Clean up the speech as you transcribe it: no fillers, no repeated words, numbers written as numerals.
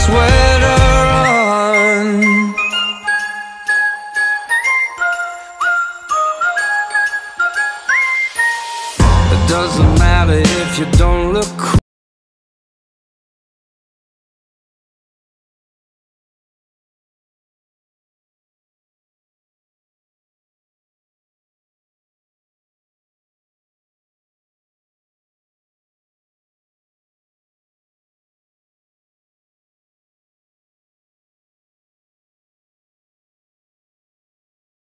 sweater on. It doesn't matter if you don't look cool.